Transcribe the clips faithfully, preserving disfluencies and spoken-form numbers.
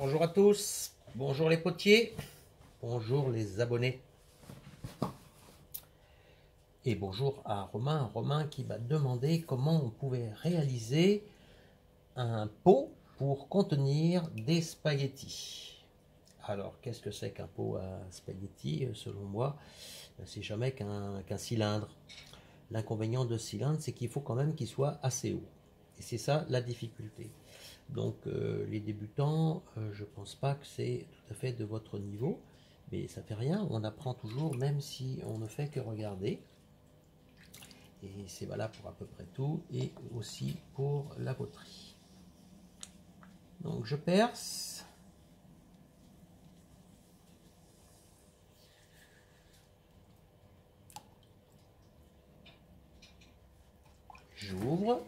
Bonjour à tous, bonjour les potiers, bonjour les abonnés. Et bonjour à Romain, Romain qui m'a demandé comment on pouvait réaliser un pot pour contenir des spaghettis. Alors, qu'est-ce que c'est qu'un pot à spaghettis? Selon moi, c'est jamais qu'un qu'un cylindre. L'inconvénient de ce cylindre, c'est qu'il faut quand même qu'il soit assez haut. Et c'est ça la difficulté. Donc euh, les débutants, euh, je pense pas que c'est tout à fait de votre niveau, mais ça fait rien, on apprend toujours, même si on ne fait que regarder. Et c'est valable pour à peu près tout, et aussi pour la poterie. Donc je perce. J'ouvre.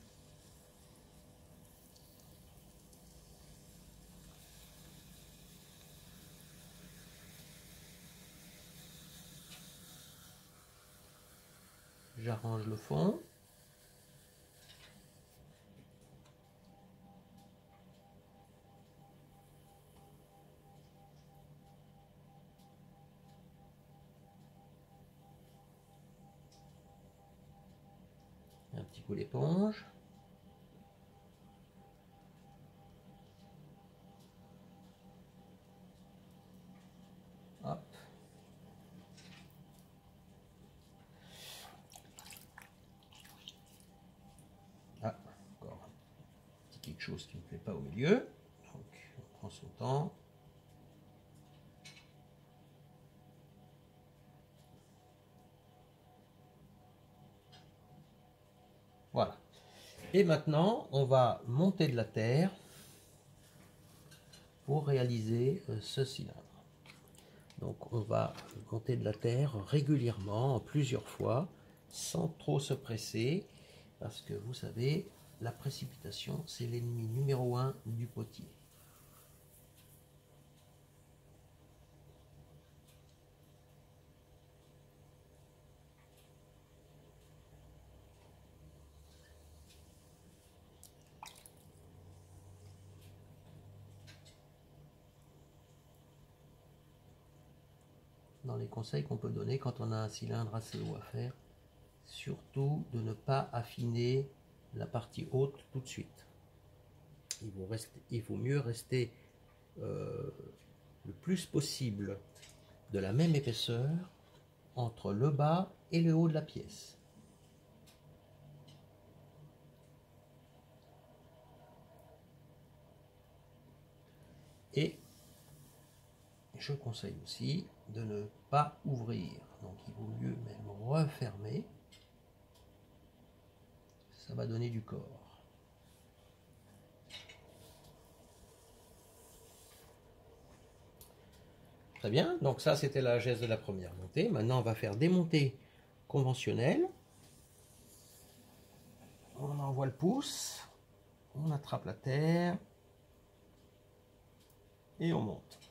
J'arrange le fond. Un petit coup d'éponge. Hop. Ah, encore un petit quelque chose qui ne me plaît pas au milieu. Donc on prend son temps. Voilà. Et maintenant, on va monter de la terre pour réaliser ce cylindre. Donc on va monter de la terre régulièrement, plusieurs fois, sans trop se presser, parce que vous savez, la précipitation, c'est l'ennemi numéro un du potier. Dans les conseils qu'on peut donner quand on a un cylindre assez haut à faire, surtout de ne pas affiner la partie haute tout de suite. Il vaut, rester, il vaut mieux rester euh, le plus possible de la même épaisseur entre le bas et le haut de la pièce. Et je conseille aussi de ne pas ouvrir. Donc il vaut mieux même refermer. Ça va donner du corps. Très bien, donc ça c'était la geste de la première montée. Maintenant on va faire des montées conventionnelles. On envoie le pouce, on attrape la terre et on monte.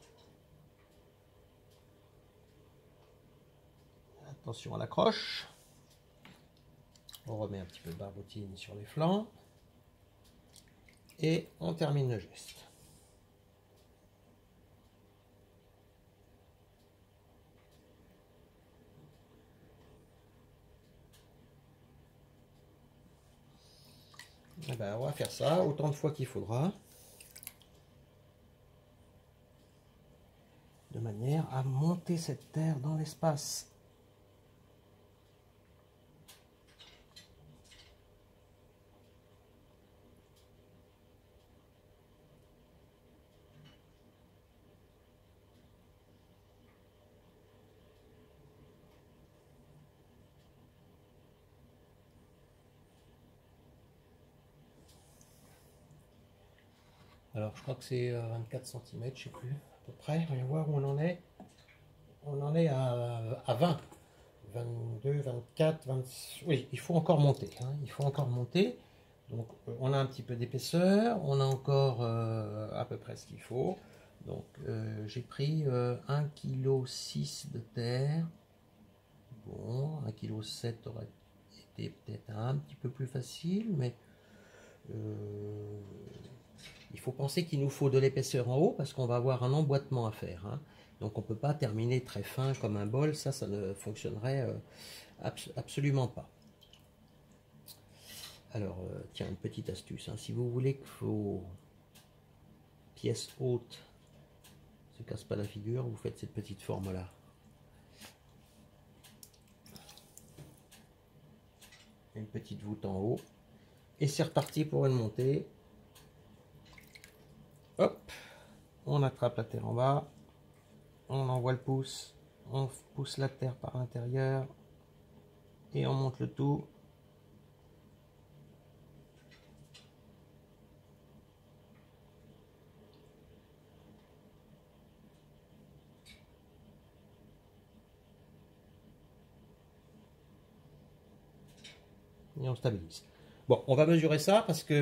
Attention à l'accroche. On remet un petit peu de barbotine sur les flancs. Et on termine le geste. Et ben, on va faire ça autant de fois qu'il faudra. De manière à monter cette terre dans l'espace. Alors je crois que c'est vingt-quatre centimètres, je ne sais plus, à peu près. On va voir où on en est. On en est à, à vingt. vingt-deux, vingt-quatre, vingt-six. Oui, il faut encore monter. Hein. Il faut encore monter. Donc on a un petit peu d'épaisseur. On a encore euh, à peu près ce qu'il faut. Donc euh, j'ai pris euh, un virgule six kilos de terre. Bon, un virgule sept kilos aurait été peut-être un petit peu plus facile, mais euh, il faut faut penser qu'il nous faut de l'épaisseur en haut parce qu'on va avoir un emboîtement à faire. Hein. Donc on ne peut pas terminer très fin comme un bol, ça, ça ne fonctionnerait euh, abs absolument pas. Alors, euh, tiens, une petite astuce. Hein. Si vous voulez que vos pièces hautes ne se cassent pas la figure, vous faites cette petite forme-là. Une petite voûte en haut. Et c'est reparti pour une montée. Hop, on attrape la terre en bas. On envoie le pouce. On pousse la terre par l'intérieur. Et on monte le tout. Et on stabilise. Bon, on va mesurer ça parce que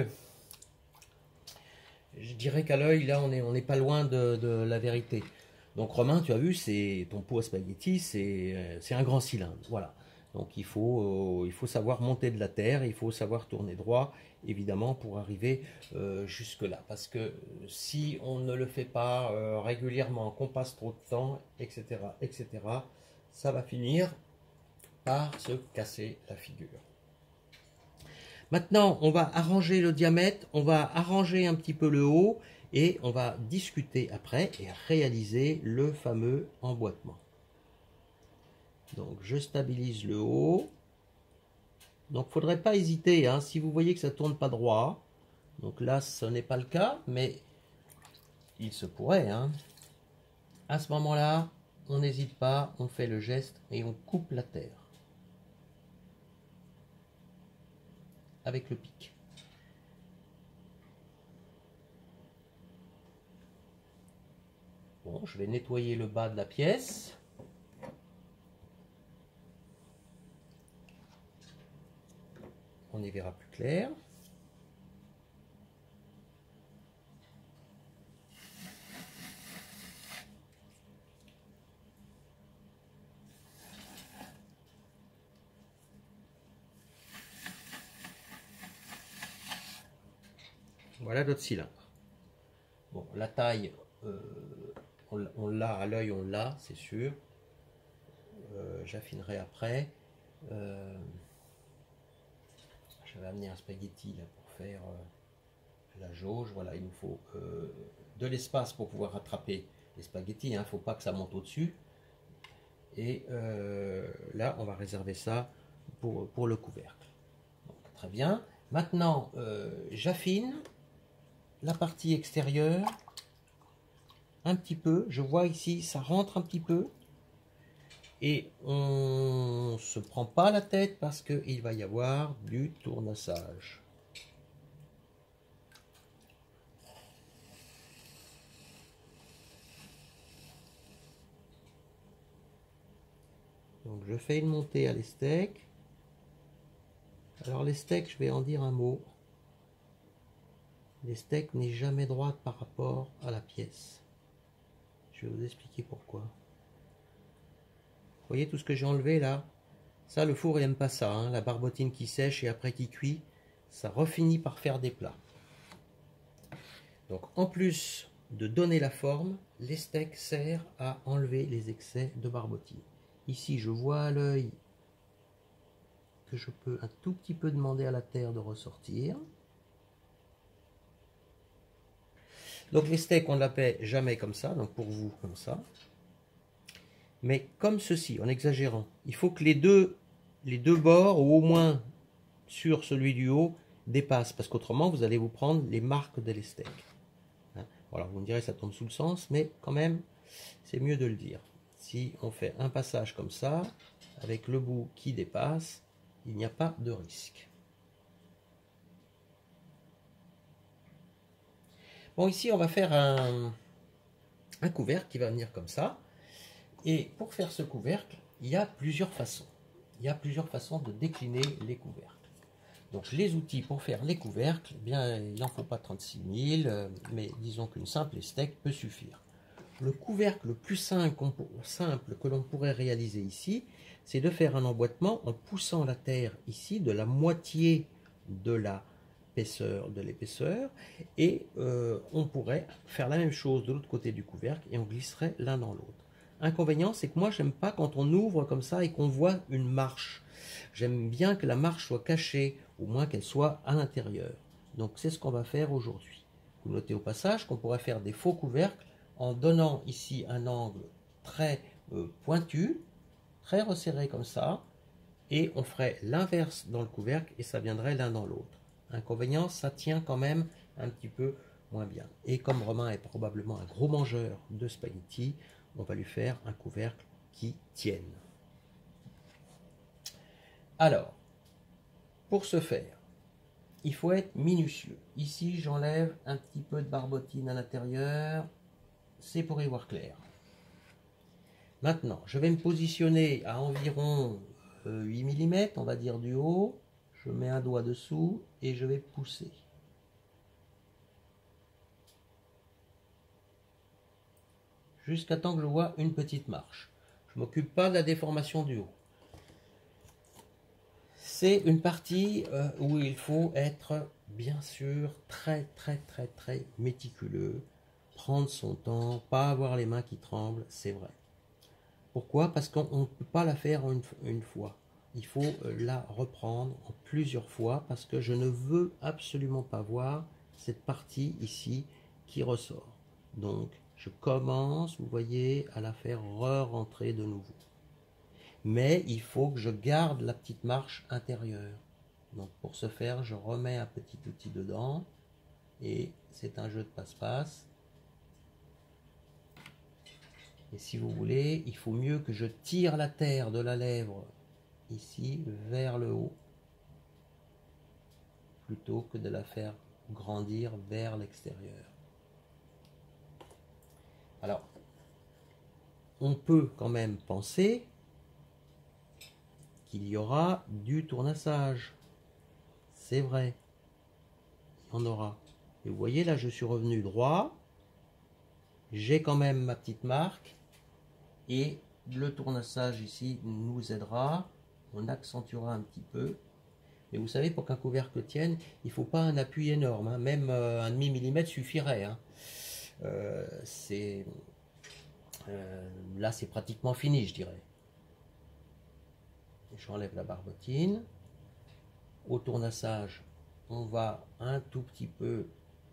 je dirais qu'à l'œil, là, on n'est on est pas loin de, de la vérité. Donc, Romain, tu as vu, c'est ton pot à spaghetti, c'est un grand cylindre. Voilà. Donc, il faut, euh, il faut savoir monter de la terre, il faut savoir tourner droit, évidemment, pour arriver euh, jusque-là. Parce que si on ne le fait pas euh, régulièrement, qu'on passe trop de temps, et cetera, et cetera, ça va finir par se casser la figure. Maintenant, on va arranger le diamètre, on va arranger un petit peu le haut et on va discuter après et réaliser le fameux emboîtement. Donc, je stabilise le haut. Donc, il ne faudrait pas hésiter, hein, si vous voyez que ça ne tourne pas droit. Donc là, ce n'est pas le cas, mais il se pourrait. Hein. À ce moment-là, on n'hésite pas, on fait le geste et on coupe la terre. Avec le pic. Bon, je vais nettoyer le bas de la pièce. On y verra plus clair. Voilà notre cylindre. Bon, la taille, euh, on, on l'a à l'œil, on l'a, c'est sûr. Euh, J'affinerai après. Euh, je vais amener un spaghetti là pour faire euh, la jauge. Voilà, il nous faut euh, de l'espace pour pouvoir rattraper les spaghettis. Il hein, ne faut pas que ça monte au-dessus. Et euh, là, on va réserver ça pour, pour le couvercle. Donc, très bien. Maintenant, euh, j'affine la partie extérieure un petit peu. Je vois ici, ça rentre un petit peu. Et on ne se prend pas la tête parce qu'il va y avoir du tournassage. Donc je fais une montée à l'estec. Alors l'estec, je vais en dire un mot. L'estec n'est jamais droite par rapport à la pièce. Je vais vous expliquer pourquoi. Vous voyez tout ce que j'ai enlevé là? Ça, le four, il n'aime pas ça. Hein, la barbotine qui sèche et après qui cuit, ça refinit par faire des plats. Donc en plus de donner la forme, l'estec sert à enlever les excès de barbotine. Ici, je vois à l'œil que je peux un tout petit peu demander à la terre de ressortir. Donc les steaks, on ne la paie jamais comme ça, donc pour vous, comme ça. Mais comme ceci, en exagérant. Il faut que les deux, les deux bords, ou au moins sur celui du haut, dépassent, parce qu'autrement, vous allez vous prendre les marques de l'estec. Hein, voilà, vous me direz, ça tombe sous le sens, mais quand même, c'est mieux de le dire. Si on fait un passage comme ça, avec le bout qui dépasse, il n'y a pas de risque. Bon, ici, on va faire un, un couvercle qui va venir comme ça. Et pour faire ce couvercle, il y a plusieurs façons. Il y a plusieurs façons de décliner les couvercles. Donc, les outils pour faire les couvercles, eh bien, il n'en faut pas trente-six mille, mais disons qu'une simple estec peut suffire. Le couvercle le plus simple, simple que l'on pourrait réaliser ici, c'est de faire un emboîtement en poussant la terre ici de la moitié de la l'épaisseur de l'épaisseur, et euh, on pourrait faire la même chose de l'autre côté du couvercle et on glisserait l'un dans l'autre. Inconvénient, c'est que moi j'aime pas quand on ouvre comme ça et qu'on voit une marche. J'aime bien que la marche soit cachée, au moins qu'elle soit à l'intérieur. Donc c'est ce qu'on va faire aujourd'hui. Vous notez au passage qu'on pourrait faire des faux couvercles en donnant ici un angle très euh, pointu, très resserré comme ça, et on ferait l'inverse dans le couvercle et ça viendrait l'un dans l'autre. Inconvénient, ça tient quand même un petit peu moins bien. Et comme Romain est probablement un gros mangeur de spaghettis, on va lui faire un couvercle qui tienne. Alors, pour ce faire, il faut être minutieux. Ici, j'enlève un petit peu de barbotine à l'intérieur, c'est pour y voir clair. Maintenant, je vais me positionner à environ huit millimètres, on va dire du haut. Je mets un doigt dessous et je vais pousser. Jusqu'à temps que je vois une petite marche. Je ne m'occupe pas de la déformation du haut. C'est une partie euh, où il faut être, bien sûr, très très très très méticuleux, prendre son temps, pas avoir les mains qui tremblent, c'est vrai. Pourquoi? Parce qu'on ne peut pas la faire en une, une fois. Il faut la reprendre en plusieurs fois parce que je ne veux absolument pas voir cette partie ici qui ressort. Donc, je commence, vous voyez, à la faire re-rentrer de nouveau. Mais il faut que je garde la petite marche intérieure. Donc pour ce faire, je remets un petit outil dedans et c'est un jeu de passe-passe. Et si vous voulez, il faut mieux que je tire la terre de la lèvre ici vers le haut plutôt que de la faire grandir vers l'extérieur. Alors, on peut quand même penser qu'il y aura du tournassage. C'est vrai, il y en aura. Et vous voyez, là, je suis revenu droit. J'ai quand même ma petite marque. Et le tournassage ici nous aidera. On accentuera un petit peu. Mais vous savez, pour qu'un couvercle tienne, il ne faut pas un appui énorme. Hein. Même euh, un demi-millimètre suffirait. Hein. Euh, c'est... Euh, là, c'est pratiquement fini, je dirais. J'enlève la barbotine. Au tournassage, on va un tout petit peu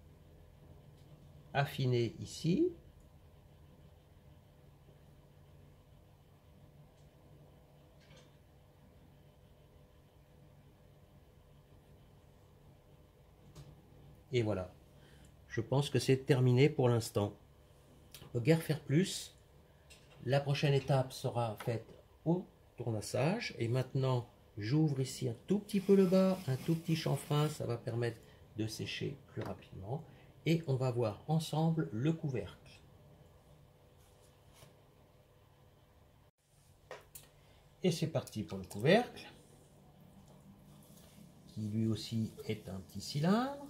affiner ici. Et voilà. Je pense que c'est terminé pour l'instant. On ne peut guère faire plus. La prochaine étape sera faite au tournassage. Et maintenant, j'ouvre ici un tout petit peu le bas, un tout petit chanfrein. Ça va permettre de sécher plus rapidement. Et on va voir ensemble le couvercle. Et c'est parti pour le couvercle, qui lui aussi est un petit cylindre.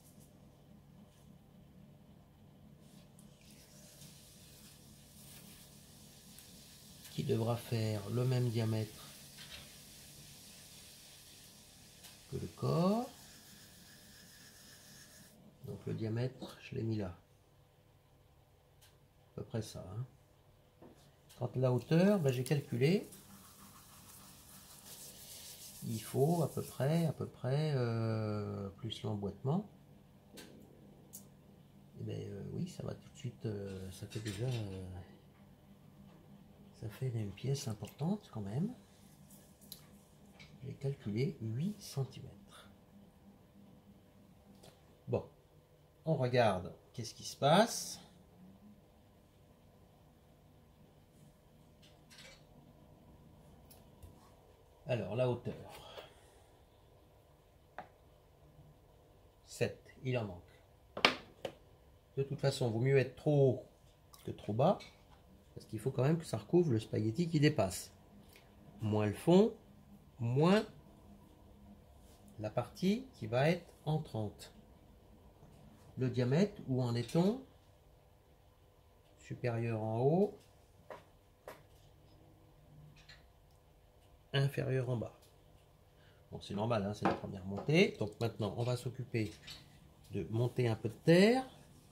Qui devra faire le même diamètre que le corps. Donc le diamètre, je l'ai mis là. À peu près ça. Hein. Quant à la hauteur, ben, j'ai calculé. Il faut à peu près, à peu près, euh, plus l'emboîtement. Et ben euh, oui, ça va tout de suite, euh, ça fait déjà... Euh, ça fait une pièce importante quand même. J'ai calculé huit centimètres. Bon, on regarde qu'est-ce qui se passe. Alors, la hauteur. sept, il en manque. De toute façon, il vaut mieux être trop haut que trop bas. Parce qu'il faut quand même que ça recouvre le spaghetti qui dépasse. Moins le fond, moins la partie qui va être entrante. Le diamètre, où en est-on? Supérieur en haut, inférieur en bas. Bon, c'est normal, hein, c'est la première montée. Donc maintenant, on va s'occuper de monter un peu de terre.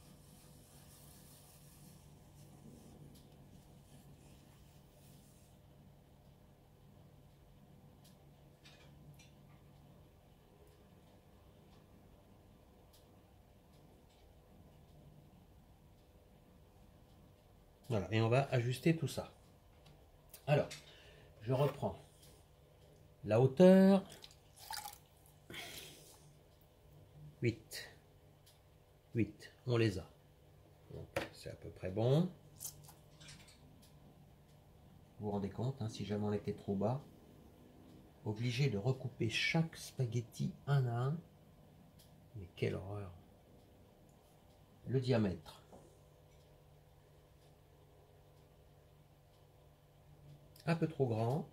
Voilà, et on va ajuster tout ça. Alors, je reprends la hauteur. huit. huit, on les a. C'est à peu près bon. Vous vous rendez compte, hein, si jamais on était trop bas, obligé de recouper chaque spaghetti un à un. Mais quelle horreur. Le diamètre. Un peu trop grand.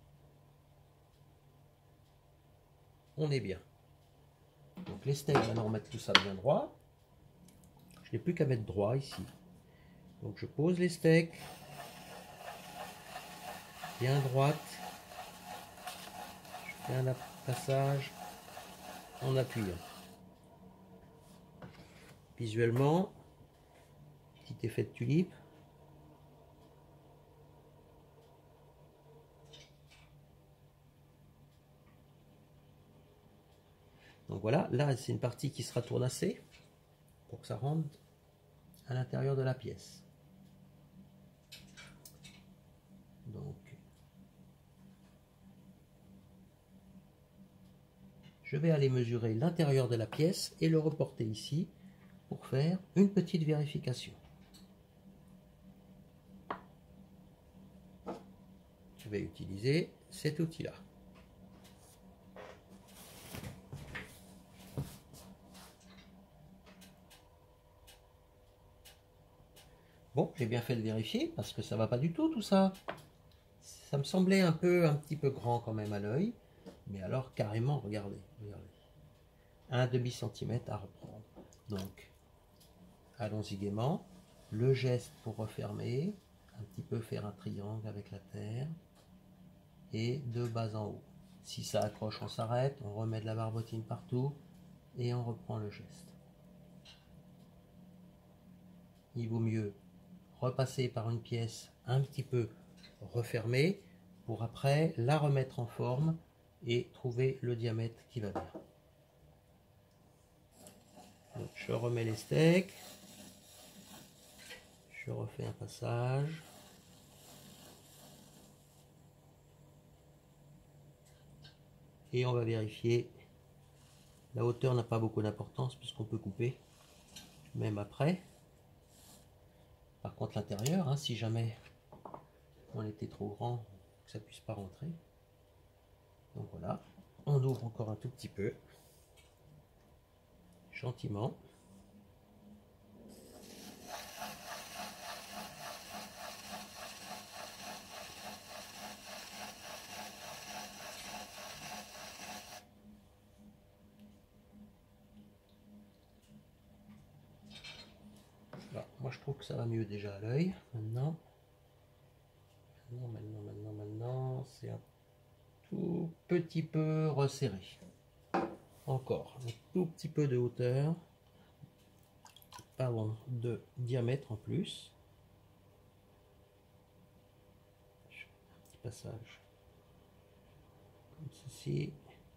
On est bien. Donc les steaks, maintenant on va mettre tout ça bien droit. Je n'ai plus qu'à mettre droit ici. Donc je pose les steaks. Bien droite. Je fais un passage en appuyant. Visuellement, petit effet de tulipe. Donc voilà, là c'est une partie qui sera tournassée pour que ça rentre à l'intérieur de la pièce. Donc je vais aller mesurer l'intérieur de la pièce et le reporter ici pour faire une petite vérification. Je vais utiliser cet outil-là. Bon, j'ai bien fait de vérifier parce que ça va pas du tout tout ça. Ça me semblait un peu, un petit peu grand quand même à l'œil. Mais alors carrément, regardez, regardez. Un demi centimètre à reprendre. Donc, allons-y gaiement. Le geste pour refermer. Un petit peu faire un triangle avec la terre. Et de bas en haut. Si ça accroche, on s'arrête. On remet de la barbotine partout. Et on reprend le geste. Il vaut mieux repasser par une pièce un petit peu refermée pour après la remettre en forme et trouver le diamètre qui va bien. Donc, je remets les steaks, je refais un passage, et on va vérifier. La hauteur n'a pas beaucoup d'importance puisqu'on peut couper même après. Par contre l'intérieur, hein, si jamais on était trop grand, que ça puisse pas rentrer. Donc voilà, on ouvre encore un tout petit peu, gentiment. Voilà, moi je trouve que ça va mieux déjà à l'œil. Maintenant, maintenant, maintenant, maintenant, maintenant, c'est un tout petit peu resserré. Encore un tout petit peu de hauteur, pardon, de diamètre en plus. Un petit passage comme ceci.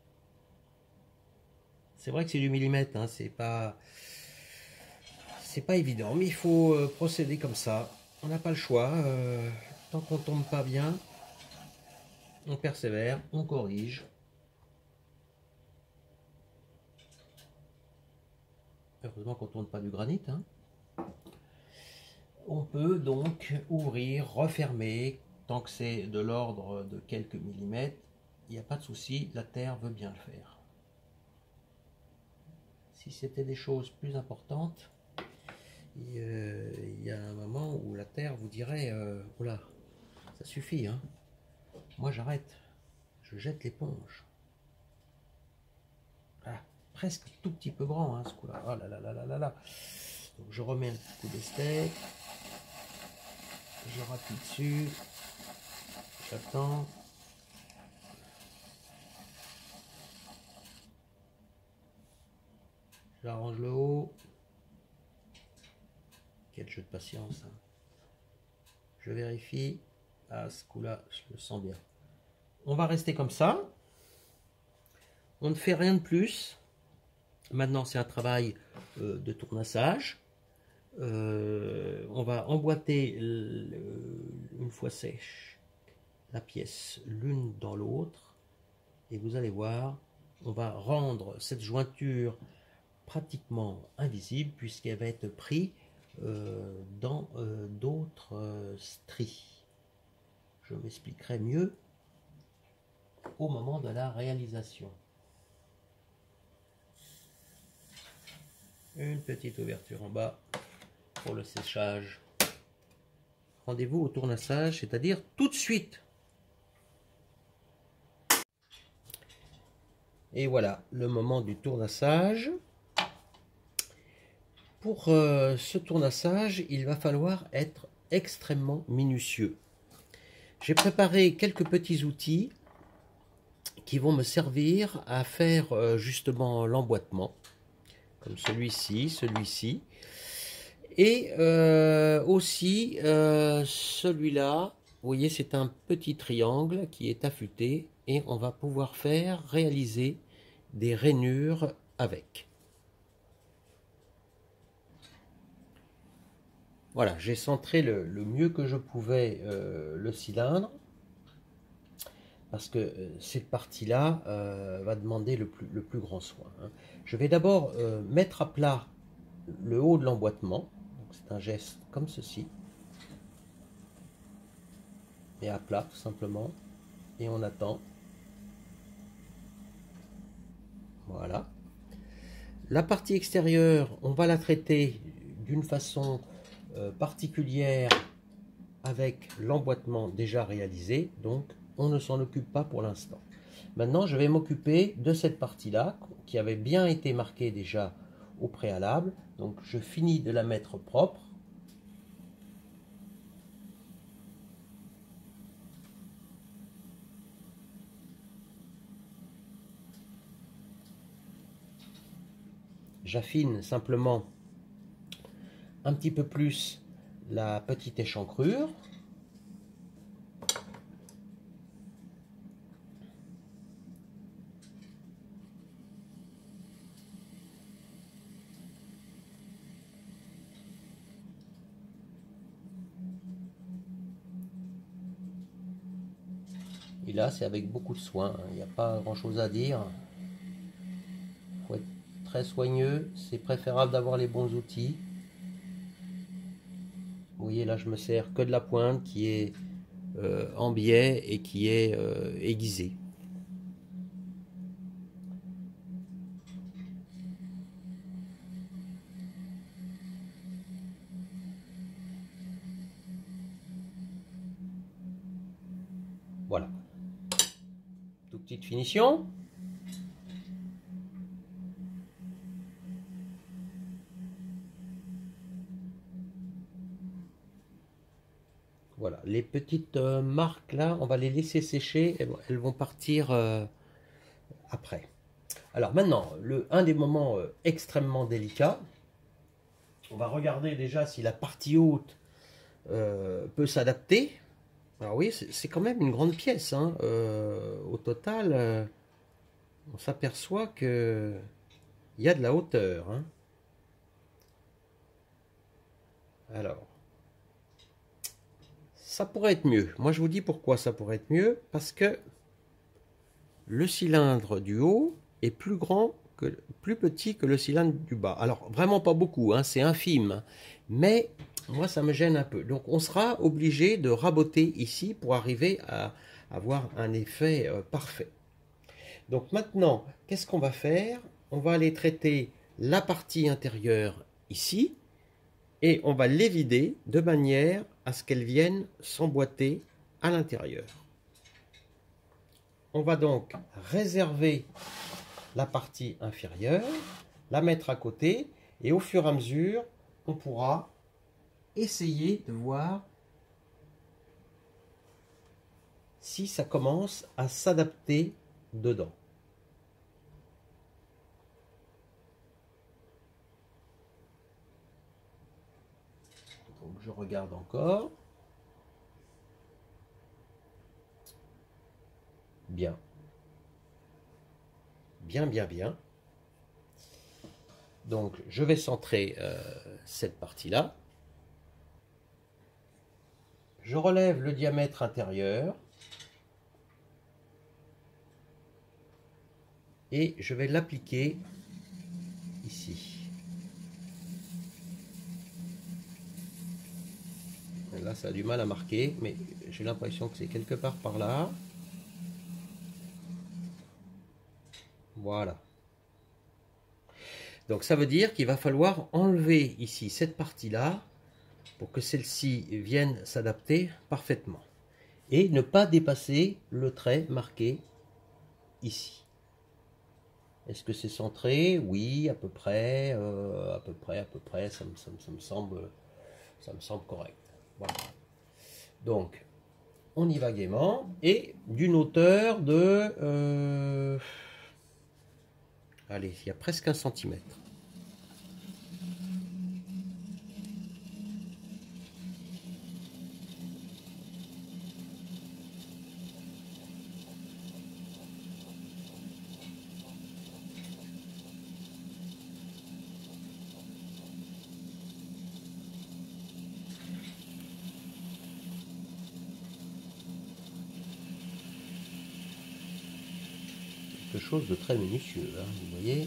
C'est vrai que c'est du millimètre, hein, c'est pas, c'est pas évident, mais il faut euh, procéder comme ça. On n'a pas le choix. Euh, tant qu'on tombe pas bien, on persévère, on corrige. Heureusement qu'on ne tourne pas du granit. Hein. On peut donc ouvrir, refermer, tant que c'est de l'ordre de quelques millimètres, il n'y a pas de souci, la terre veut bien le faire. Si c'était des choses plus importantes, il euh, y a un moment où la terre vous dirait euh, « Oula, ça suffit, hein. Moi j'arrête, je jette l'éponge. » Ah, presque tout petit peu grand, hein, ce coup-là. Oh là là là là là là. Donc je remets un petit coup de steak. Je rappuie dessus. J'attends. J'arrange le haut. Quel jeu de patience. Hein. Je vérifie. À ce coup-là, je le sens bien. On va rester comme ça. On ne fait rien de plus. Maintenant, c'est un travail euh, de tournassage. Euh, on va emboîter le, une fois sèche la pièce l'une dans l'autre. Et vous allez voir, on va rendre cette jointure pratiquement invisible puisqu'elle va être prise euh, dans euh, d'autres euh, stries. Je m'expliquerai mieux au moment de la réalisation. Une petite ouverture en bas pour le séchage. Rendez-vous au tournassage, c'est-à-dire tout de suite. Et voilà, le moment du tournassage. Pour euh, ce tournassage, il va falloir être extrêmement minutieux. J'ai préparé quelques petits outils qui vont me servir à faire euh, justement l'emboîtement, comme celui-ci, celui-ci. Et euh, aussi euh, celui-là, vous voyez, c'est un petit triangle qui est affûté et on va pouvoir faire réaliser des rainures avec. Voilà, j'ai centré le, le mieux que je pouvais euh, le cylindre parce que cette partie-là euh, va demander le plus, le plus grand soin. Hein. Je vais d'abord euh, mettre à plat le haut de l'emboîtement. C'est un geste comme ceci. Et à plat tout simplement. Et on attend. Voilà. La partie extérieure, on va la traiter d'une façon euh, particulière avec l'emboîtement déjà réalisé. Donc on ne s'en occupe pas pour l'instant. Maintenant, je vais m'occuper de cette partie-là qui avait bien été marquée déjà au préalable. Donc je finis de la mettre propre. J'affine simplement un petit peu plus la petite échancrure. Et là, c'est avec beaucoup de soin. Il n'y a pas grand-chose à dire. Il faut être très soigneux. C'est préférable d'avoir les bons outils. Vous voyez, là, je me sers que de la pointe qui est euh, en biais et qui est euh, aiguisée. Voilà. Toute petite finition. Voilà, les petites euh, marques là, on va les laisser sécher, elles, elles vont partir euh, après. Alors maintenant, le, un des moments euh, extrêmement délicats, on va regarder déjà si la partie haute euh, peut s'adapter. Alors oui, c'est quand même une grande pièce. Hein. Euh, au total, euh, on s'aperçoit qu'il y a de la hauteur. Hein. Alors, ça pourrait être mieux. Moi, je vous dis pourquoi ça pourrait être mieux. Parce que le cylindre du haut est plus grand, que, plus petit que le cylindre du bas. Alors, vraiment pas beaucoup, hein, c'est infime. Mais moi, ça me gêne un peu. Donc, on sera obligé de raboter ici pour arriver à avoir un effet euh, parfait. Donc maintenant, qu'est-ce qu'on va faire? On va aller traiter la partie intérieure ici et on va les vider de manière à ce qu'elles viennent s'emboîter à l'intérieur. On va donc réserver la partie inférieure, la mettre à côté et au fur et à mesure, on pourra essayer de voir si ça commence à s'adapter dedans. je regarde encore. Bien. Bien, bien, bien. Donc, je vais centrer euh, cette partie-là. Je relève le diamètre intérieur. Et je vais l'appliquer ici. Là, ça a du mal à marquer, mais j'ai l'impression que c'est quelque part par là. Voilà. Donc ça veut dire qu'il va falloir enlever ici cette partie-là pour que celle-ci vienne s'adapter parfaitement. Et ne pas dépasser le trait marqué ici. Est-ce que c'est centré? Oui, à peu près, euh, à peu près, à peu près, ça me, ça me, ça me semble, ça me semble correct. Voilà. Donc, on y va gaiement, et d'une hauteur de... Euh, allez, il y a presque un centimètre. Quelque chose de très minutieux, hein, vous voyez.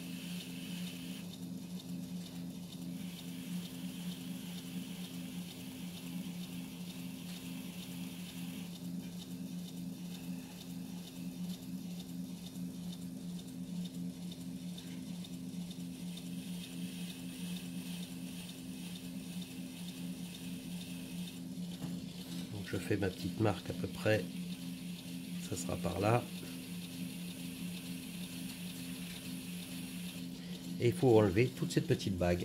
Donc je fais ma petite marque à peu près, ça sera par là. Et il faut enlever toute cette petite bague.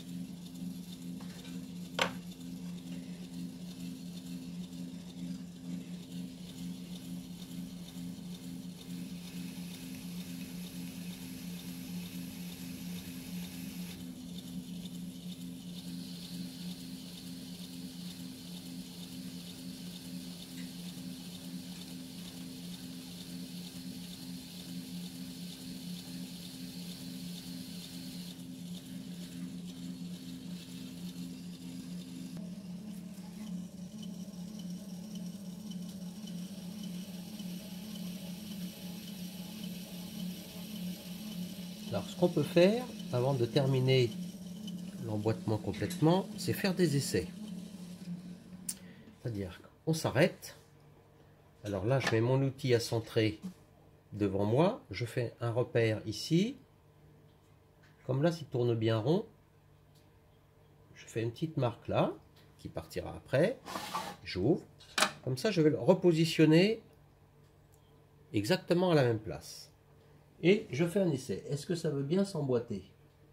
Alors ce qu'on peut faire avant de terminer l'emboîtement complètement, c'est faire des essais. C'est-à-dire qu'on s'arrête. Alors là, je mets mon outil à centrer devant moi. Je fais un repère ici. Comme là, s'il tourne bien rond, je fais une petite marque là, qui partira après. J'ouvre. Comme ça, je vais le repositionner exactement à la même place. Et je fais un essai. Est-ce que ça veut bien s'emboîter?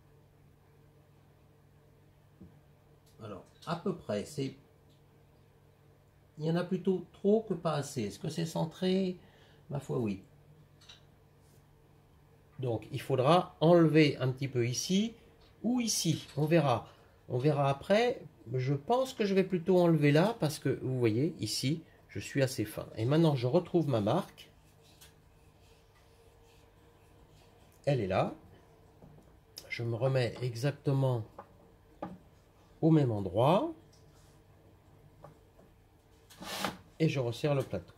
Alors, à peu près. C'est... Il y en a plutôt trop que pas assez. Est-ce que c'est centré? Ma foi, oui. Donc, il faudra enlever un petit peu ici ou ici. On verra. On verra après. Je pense que je vais plutôt enlever là parce que, vous voyez, ici, je suis assez fin. Et maintenant, je retrouve ma marque. Elle est là. Je me remets exactement au même endroit. Et je resserre le plateau.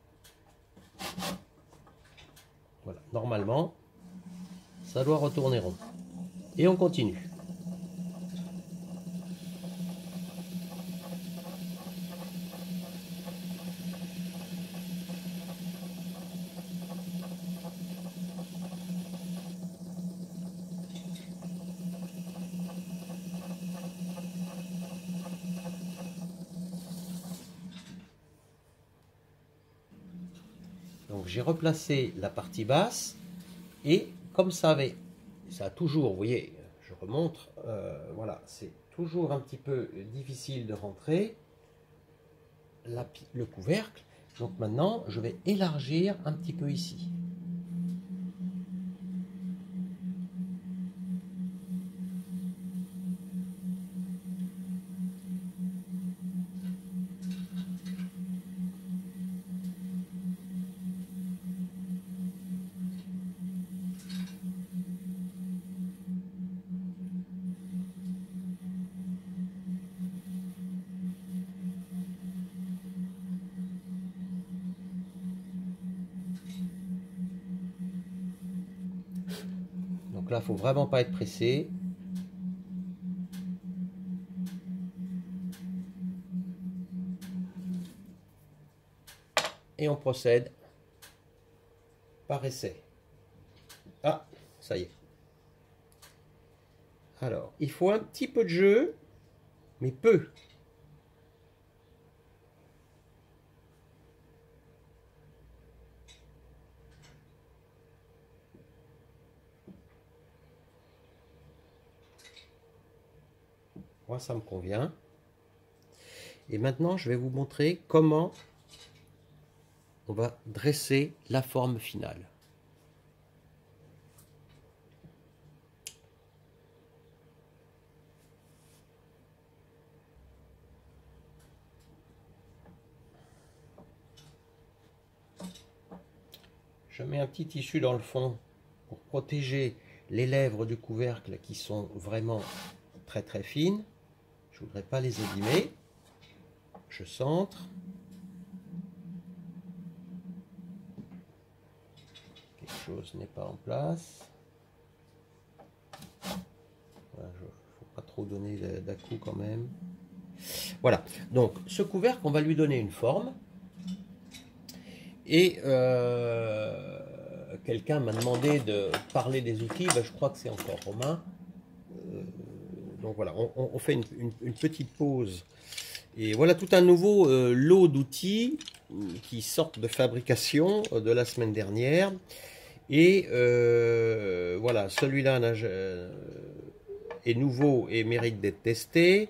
Voilà, normalement, ça doit retourner rond. Et on continue. Donc j'ai replacé la partie basse et comme ça avait, ça a toujours, vous voyez, je remonte, euh, voilà, c'est toujours un petit peu difficile de rentrer la, le couvercle. Donc maintenant, je vais élargir un petit peu ici. là, il faut vraiment pas être pressé. Et on procède par essai. Ah, ça y est. Alors, il faut un petit peu de jeu, mais peu. Moi, ça me convient. Et maintenant, je vais vous montrer comment on va dresser la forme finale. Je mets un petit tissu dans le fond pour protéger les lèvres du couvercle qui sont vraiment très très fines. Je ne voudrais pas les abîmer. Je centre. Quelque chose n'est pas en place. Voilà, il ne faut pas trop donner d'à-coups quand même. Voilà, donc ce couvercle, on va lui donner une forme. Et euh, quelqu'un m'a demandé de parler des outils, ben, je crois que c'est encore Romain. Euh, donc voilà, on, on fait une, une, une petite pause. Et voilà tout un nouveau euh, lot d'outils qui sortent de fabrication euh, de la semaine dernière. Et euh, voilà, celui-là euh, est nouveau et mérite d'être testé.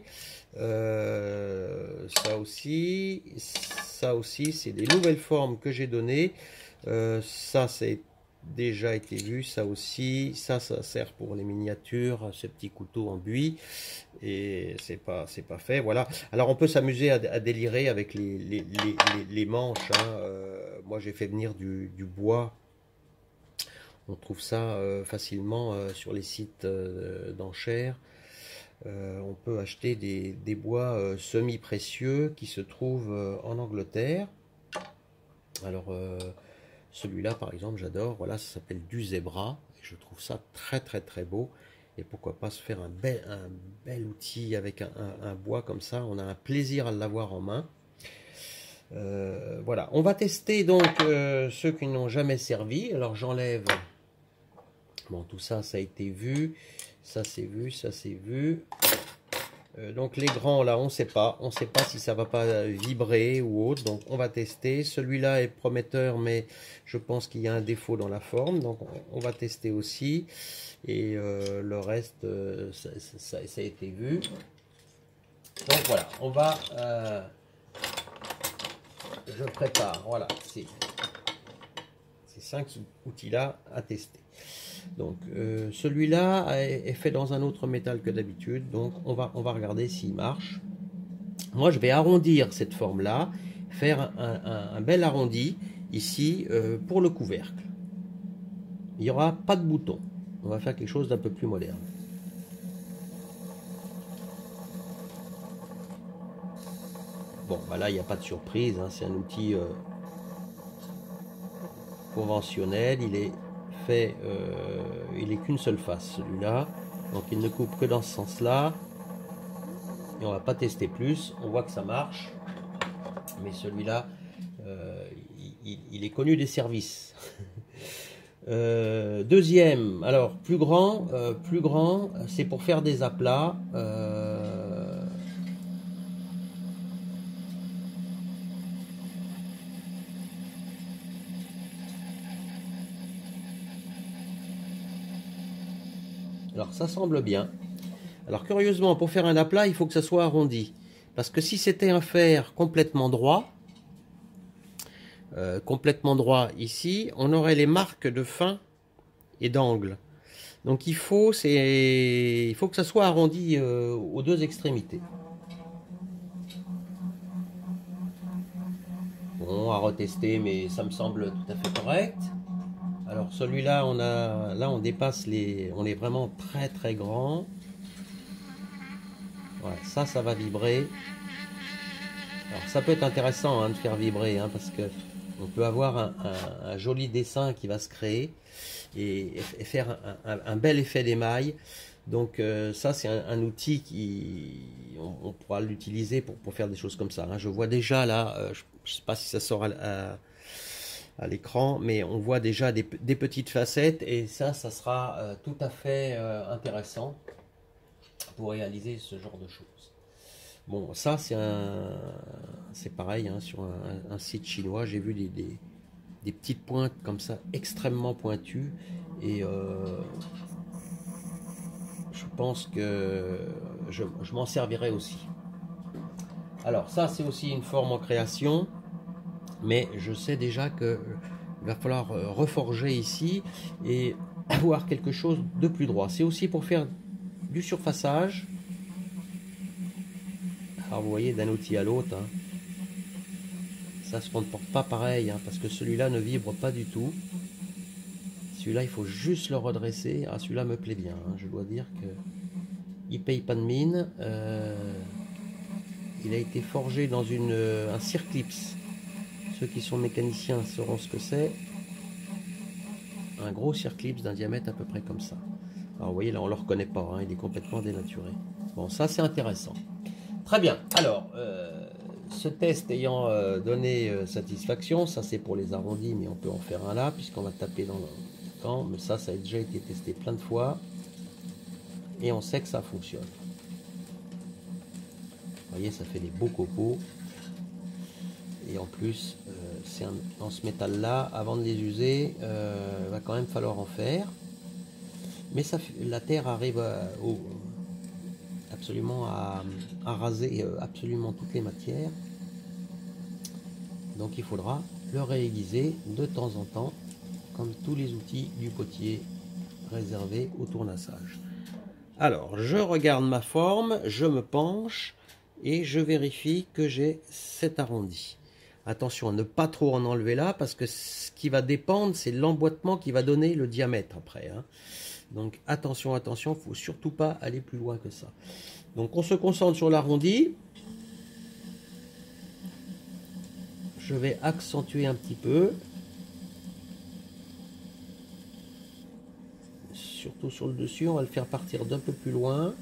Euh, ça aussi, ça aussi, c'est des nouvelles formes que j'ai données. Euh, ça, c'est déjà été vu. Ça aussi, ça, ça sert pour les miniatures, ce petit couteau en buis. Et c'est pas, c'est pas fait. Voilà. Alors, on peut s'amuser à, à délirer avec les, les, les, les manches. Hein. Euh, moi, j'ai fait venir du, du bois. On trouve ça euh, facilement euh, sur les sites euh, d'enchères. Euh, on peut acheter des, des bois euh, semi-précieux qui se trouvent euh, en Angleterre. Alors, euh, celui-là, par exemple, j'adore. Voilà, ça s'appelle du zébra. Je trouve ça très, très, très beau. Et pourquoi pas se faire un bel, un bel outil avec un, un, un bois comme ça. On a un plaisir à l'avoir en main. Euh, voilà, on va tester donc euh, ceux qui n'ont jamais servi. Alors, j'enlève... Bon, tout ça, ça a été vu. Ça, c'est vu, ça, c'est vu. Euh, donc, les grands, là, on ne sait pas. On ne sait pas si ça ne va pas vibrer ou autre. Donc, on va tester. Celui-là est prometteur, mais je pense qu'il y a un défaut dans la forme. Donc, on, on va tester aussi. Et euh, le reste, euh, ça, ça, ça a été vu. Donc, voilà. On va... Euh, je prépare. Voilà. C'est ces cinq outils-là à tester. Donc euh, celui-là est fait dans un autre métal que d'habitude, donc on va, on va regarder s'il marche. Moi je vais arrondir cette forme-là, faire un, un, un bel arrondi ici euh, pour le couvercle. Il n'y aura pas de bouton, on va faire quelque chose d'un peu plus moderne. Bon, bah là il n'y a pas de surprise, hein, c'est un outil euh, conventionnel, il est fait, euh, il est qu'une seule face celui-là, donc il ne coupe que dans ce sens là et on va pas tester plus. On voit que ça marche, mais celui-là euh, il, il est connu des services. euh, deuxième, alors plus grand, euh, plus grand, c'est pour faire des aplats. euh, Alors ça semble bien. Alors curieusement, pour faire un aplat, il faut que ça soit arrondi. Parce que si c'était un fer complètement droit, euh, complètement droit ici, on aurait les marques de fin et d'angle. Donc il faut, c'est, il faut que ça soit arrondi euh, aux deux extrémités. Bon, à retester, mais ça me semble tout à fait correct. Alors celui-là, on a, là on dépasse les, on est vraiment très très grand. Voilà, ça, ça va vibrer. Alors ça peut être intéressant hein, de faire vibrer, hein, parce que on peut avoir un, un, un joli dessin qui va se créer et, et faire un, un, un bel effet d'émail. Donc euh, ça c'est un, un outil qui on, on pourra l'utiliser pour, pour faire des choses comme ça, hein. Je vois déjà là, euh, je ne sais pas si ça sort à, à, à l'écran, mais on voit déjà des, des petites facettes et ça, ça sera euh, tout à fait euh, intéressant pour réaliser ce genre de choses. Bon, ça c'est un, c'est pareil, hein, sur un, un site chinois, j'ai vu des, des, des petites pointes comme ça, extrêmement pointues, et euh, je pense que je, je m'en servirai aussi. Alors ça c'est aussi une forme en création, mais je sais déjà que il va falloir reforger ici et avoir quelque chose de plus droit. C'est aussi pour faire du surfaçage. Alors vous voyez, d'un outil à l'autre, hein, ça se comporte pas pareil, hein, parce que celui-là ne vibre pas du tout. Celui-là, il faut juste le redresser. Ah, celui-là me plaît bien, hein, je dois dire que il paye pas de mine. Euh, il a été forgé dans une, un circlips. Ceux qui sont mécaniciens sauront ce que c'est. Un gros circlips d'un diamètre à peu près comme ça. Alors vous voyez, là on ne le reconnaît pas, hein, il est complètement dénaturé. Bon, ça c'est intéressant. Très bien, alors, euh, ce test ayant euh, donné euh, satisfaction, ça c'est pour les arrondis, mais on peut en faire un là, puisqu'on va taper dans le temps, mais ça, ça a déjà été testé plein de fois, et on sait que ça fonctionne. Vous voyez, ça fait des beaux copeaux, et en plus, euh, c'est dans ce métal-là, avant de les user, euh, il va quand même falloir en faire, mais ça, la terre arrive à, au... absolument à, à raser absolument toutes les matières, donc il faudra le réaiguiser de temps en temps comme tous les outils du potier réservés au tournassage. Alors je regarde ma forme, je me penche et je vérifie que j'ai cet arrondi. Attention à ne pas trop en enlever là, parce que ce qui va dépendre, c'est l'emboîtement qui va donner le diamètre après, hein. Donc attention, attention, il ne faut surtout pas aller plus loin que ça. Donc on se concentre sur l'arrondi. Je vais accentuer un petit peu. Surtout sur le dessus, on va le faire partir d'un peu plus loin.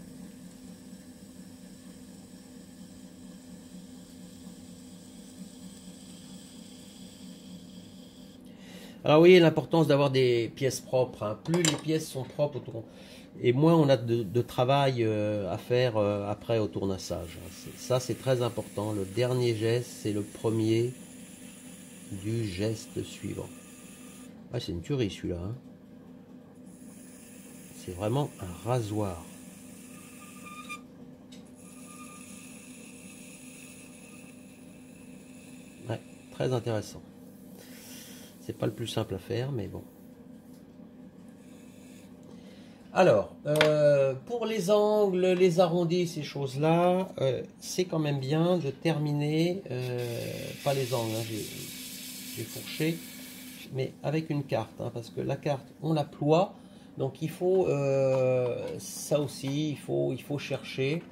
Alors vous voyez l'importance d'avoir des pièces propres, hein. Plus les pièces sont propres, autour, et moins on a de, de travail à faire après au tournassage. Ça c'est très important. Le dernier geste, c'est le premier du geste suivant. Ah, c'est une tuerie celui-là, hein. C'est vraiment un rasoir. Ouais, très intéressant. C'est pas le plus simple à faire, mais bon. Alors, euh, pour les angles, les arrondis, ces choses-là, euh, c'est quand même bien de terminer, euh, pas les angles, hein, j'ai fourché, mais avec une carte, hein, parce que la carte, on la ploie, donc il faut, euh, ça aussi, il faut, il faut chercher.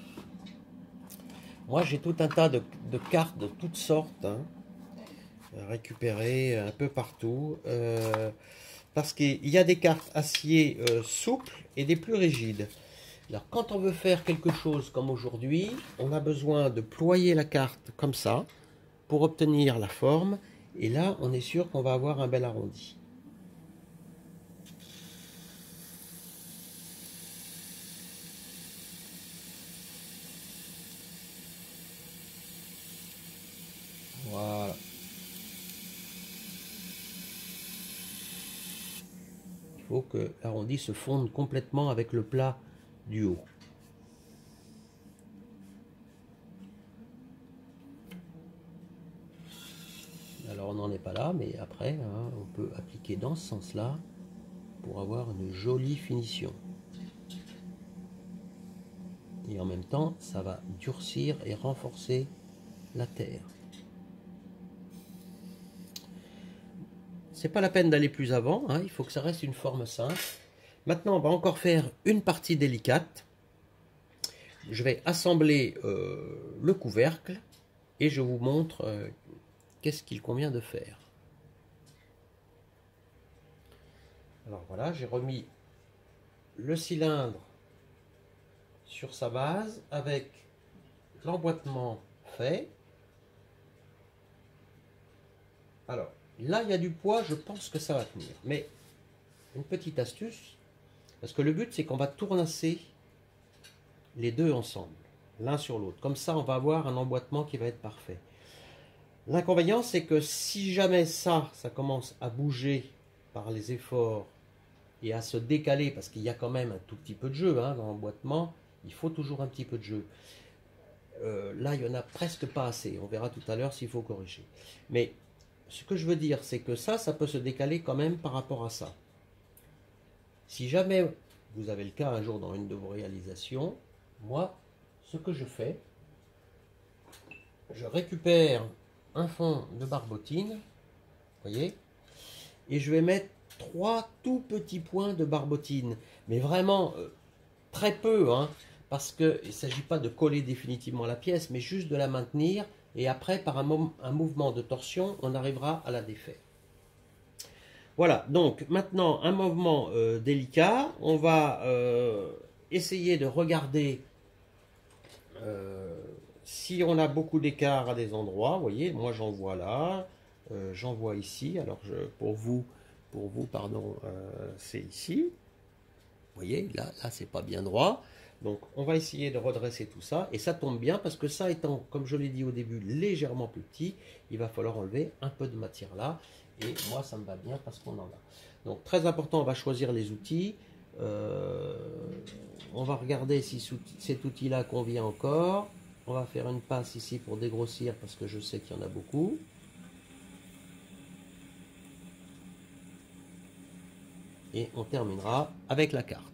Moi, j'ai tout un tas de, de cartes de toutes sortes, hein, récupérées un peu partout, euh, parce qu'il y a des cartes acier euh, souples et des plus rigides. Alors, quand on veut faire quelque chose comme aujourd'hui, on a besoin de ployer la carte comme ça, pour obtenir la forme, et là, on est sûr qu'on va avoir un bel arrondi. Voilà. Il faut que l'arrondi se fonde complètement avec le plat du haut. Alors on n'en est pas là, mais après, hein, on peut appliquer dans ce sens-là pour avoir une jolie finition. Et en même temps, ça va durcir et renforcer la terre. C'est pas la peine d'aller plus avant, hein, il faut que ça reste une forme simple. Maintenant, on va encore faire une partie délicate. Je vais assembler euh, le couvercle et je vous montre euh, qu'est-ce qu'il convient de faire. Alors voilà, j'ai remis le cylindre sur sa base avec l'emboîtement fait. Alors là, il y a du poids, je pense que ça va tenir. Mais une petite astuce, parce que le but, c'est qu'on va tournasser les deux ensemble, l'un sur l'autre. Comme ça, on va avoir un emboîtement qui va être parfait. L'inconvénient, c'est que si jamais ça, ça commence à bouger par les efforts et à se décaler, parce qu'il y a quand même un tout petit peu de jeu hein, dans l'emboîtement, il faut toujours un petit peu de jeu. Euh, là, il n'y en a presque pas assez. On verra tout à l'heure s'il faut corriger. Mais ce que je veux dire, c'est que ça, ça peut se décaler quand même par rapport à ça. Si jamais vous avez le cas un jour dans une de vos réalisations, moi, ce que je fais, je récupère un fond de barbotine, voyez, et je vais mettre trois tout petits points de barbotine, mais vraiment euh, très peu, hein, parce qu'il ne s'agit pas de coller définitivement la pièce, mais juste de la maintenir, et après, par un, un mouvement de torsion, on arrivera à la défaire. Voilà, donc maintenant, un mouvement euh, délicat, on va euh, essayer de regarder euh, si on a beaucoup d'écart à des endroits. Vous voyez, moi j'en vois là, euh, j'en vois ici, alors je, pour vous, pour vous, pardon, euh, c'est ici. Vous voyez, là, là c'est pas bien droit. Donc on va essayer de redresser tout ça. Et ça tombe bien parce que ça étant, comme je l'ai dit au début, légèrement plus petit, il va falloir enlever un peu de matière là. Et moi ça me va bien parce qu'on en a. Donc très important, on va choisir les outils. Euh, on va regarder si cet outil là convient encore. On va faire une passe ici pour dégrossir parce que je sais qu'il y en a beaucoup. Et on terminera avec la carte.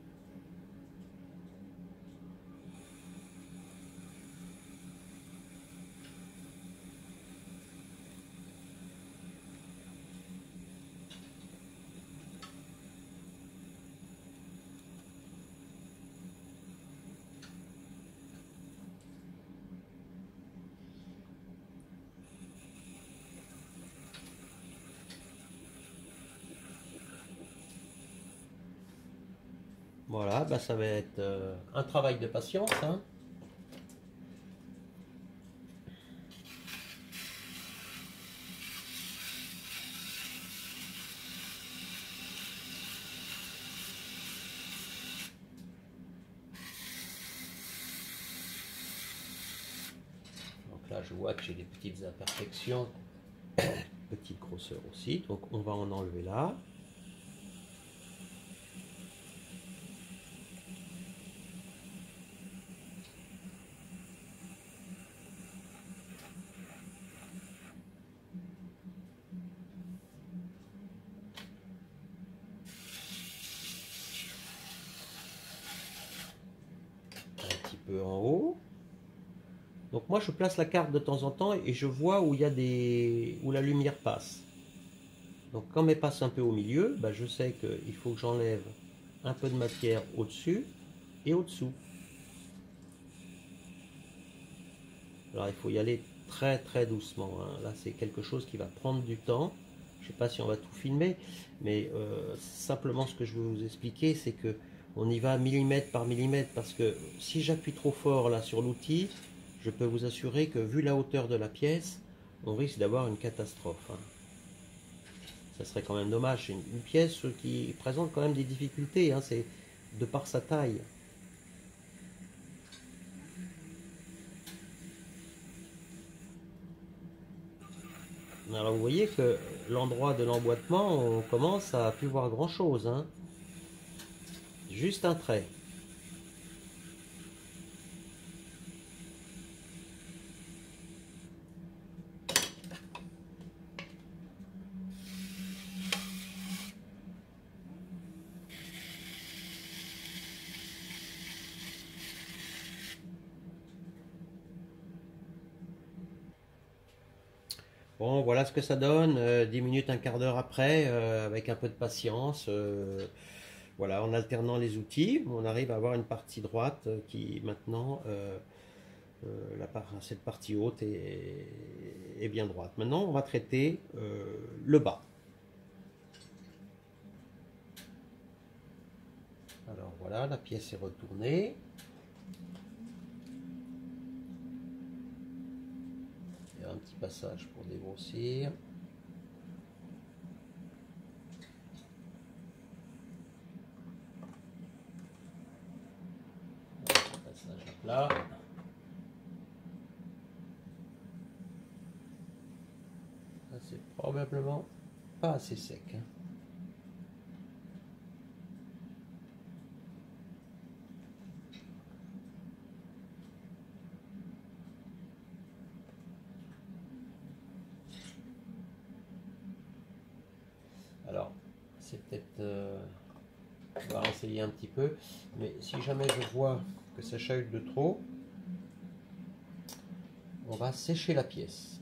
Voilà, ben ça va être euh, un travail de patience. Hein. Donc là, je vois que j'ai des petites imperfections, petite grosseur aussi, donc on va en enlever là. En haut. Donc moi je place la carte de temps en temps et je vois où il y a des où la lumière passe. Donc quand elle passe un peu au milieu, bah, je sais qu'il faut que j'enlève un peu de matière au-dessus et au-dessous. Alors il faut y aller très très doucement. Hein. Là c'est quelque chose qui va prendre du temps. Je ne sais pas si on va tout filmer, mais euh, simplement ce que je veux vous expliquer, c'est que on y va millimètre par millimètre, parce que si j'appuie trop fort là sur l'outil, je peux vous assurer que vu la hauteur de la pièce, on risque d'avoir une catastrophe. Hein. Ça serait quand même dommage. C'est une, une pièce qui présente quand même des difficultés, hein, c'est de par sa taille. Alors vous voyez que l'endroit de l'emboîtement, on commence à plus voir grand chose. Hein. Juste un trait. Bon, voilà ce que ça donne, euh, dix minutes, un quart d'heure après, euh, avec un peu de patience, euh, voilà, en alternant les outils, on arrive à avoir une partie droite qui maintenant euh, euh, la part, cette partie haute est, est bien droite. Maintenant, on va traiter euh, le bas. Alors voilà, la pièce est retournée. Il y a un petit passage pour dégrossir. Passage à plat. Ça, c'est probablement pas assez sec. Hein. Alors, c'est peut-être... Euh, on va essayer un petit peu. Mais si jamais je vois que ça chahute de trop, on va sécher la pièce.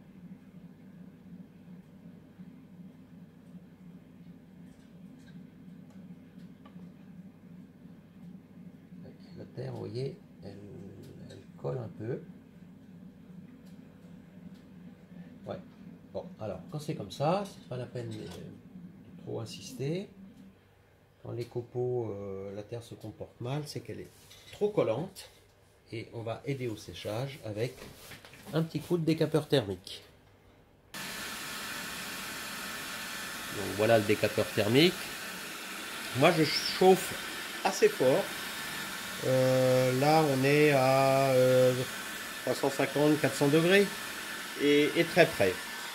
La terre, vous voyez, elle, elle colle un peu. Ouais. Bon, alors, quand c'est comme ça, c'est pas la peine de, de trop insister. Quand les copeaux, euh, la terre se comporte mal, c'est qu'elle est trop collante. Et on va aider au séchage avec un petit coup de décapeur thermique. Donc voilà le décapeur thermique. Moi je chauffe assez fort. Euh, là on est à euh, trois cent cinquante à quatre cents degrés et, et très près.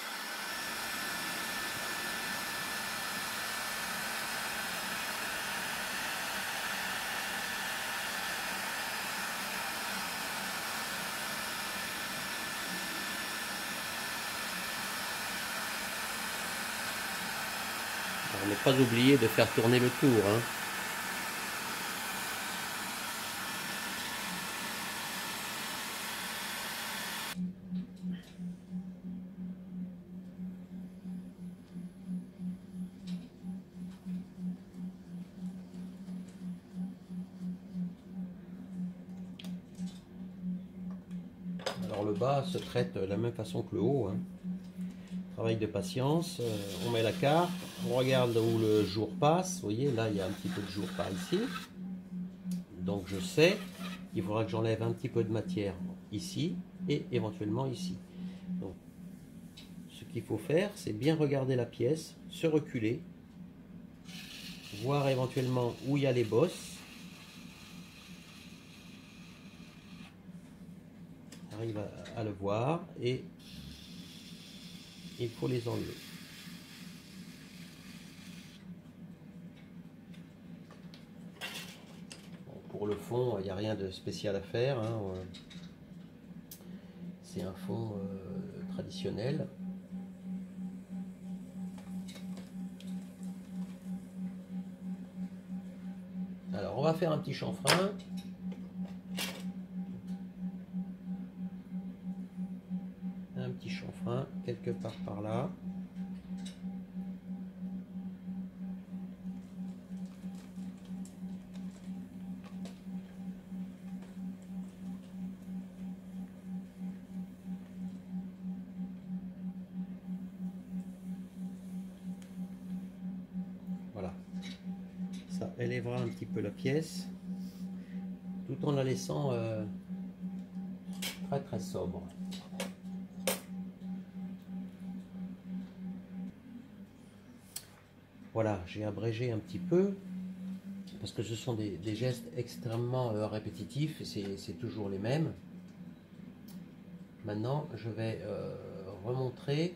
On n'est pas oublié de faire tourner le tour. Hein. Alors le bas se traite de la même façon que le haut. Hein. Travail de patience, euh, on met la carte, on regarde où le jour passe. Vous voyez, là il y a un petit peu de jour par ici. Donc je sais qu'il faudra que j'enlève un petit peu de matière ici et éventuellement ici. Donc ce qu'il faut faire, c'est bien regarder la pièce, se reculer, voir éventuellement où il y a les bosses. Arrive à, à le voir et il faut les enlever. Bon, pour le fond, il n'y a rien de spécial à faire. Hein. C'est un fond euh, traditionnel. Alors, on va faire un petit chanfrein. Un petit chanfrein quelque part par là. Voilà. Ça élèvera un petit peu la pièce tout en la laissant euh, très très sobre. Voilà, j'ai abrégé un petit peu parce que ce sont des, des gestes extrêmement euh, répétitifs et c'est toujours les mêmes. Maintenant, je vais euh, remontrer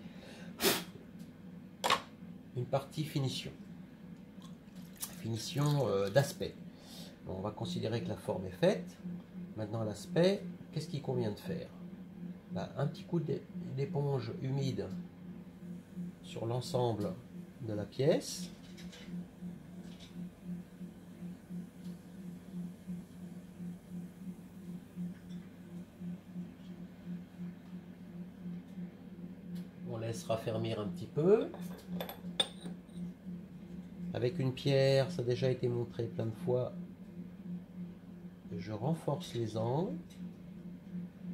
une partie finition. Finition euh, d'aspect. Bon, on va considérer que la forme est faite. Maintenant, l'aspect, qu'est-ce qu'il convient de faire? Ben, un petit coup d'éponge humide sur l'ensemble de la pièce. On laisse raffermir un petit peu. Avec une pierre, ça a déjà été montré plein de fois. Je renforce les angles.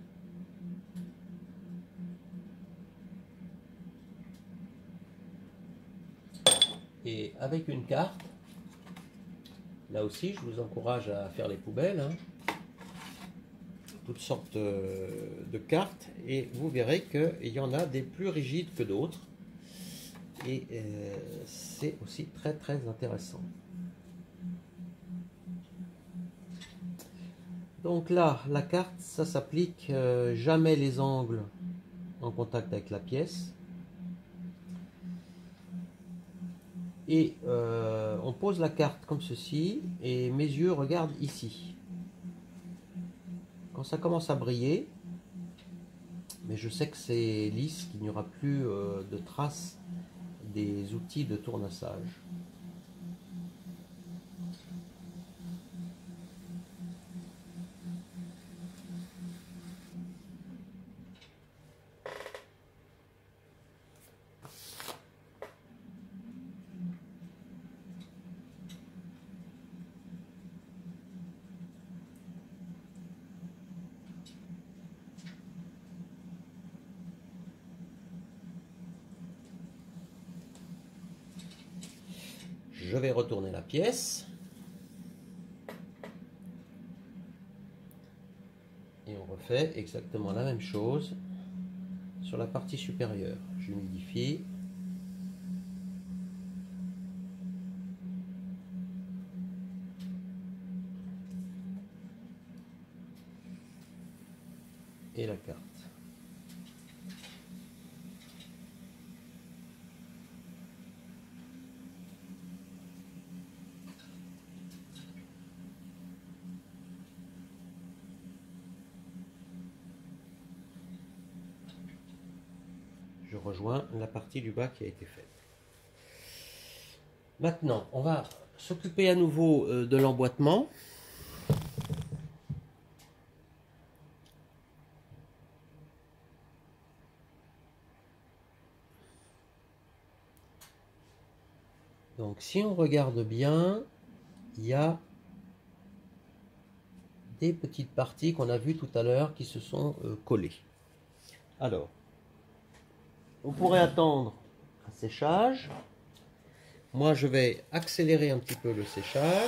Et avec une carte, là aussi je vous encourage à faire les poubelles, hein, toutes sortes de cartes, et vous verrez qu'il y en a des plus rigides que d'autres, et euh, c'est aussi très très intéressant. Donc là, la carte, ça s'applique euh, jamais les angles en contact avec la pièce. Et euh, on pose la carte comme ceci, et mes yeux regardent ici. Quand ça commence à briller, mais je sais que c'est lisse, qu'il n'y aura plus euh, de traces des outils de tournassage. Je vais retourner la pièce. Et on refait exactement la même chose sur la partie supérieure. J'humidifie. Et la carte. Je rejoins la partie du bas qui a été faite. Maintenant, on va s'occuper à nouveau de l'emboîtement. Donc si on regarde bien, il y a des petites parties qu'on a vues tout à l'heure qui se sont euh, collées. Alors, on pourrait attendre un séchage. Moi, je vais accélérer un petit peu le séchage.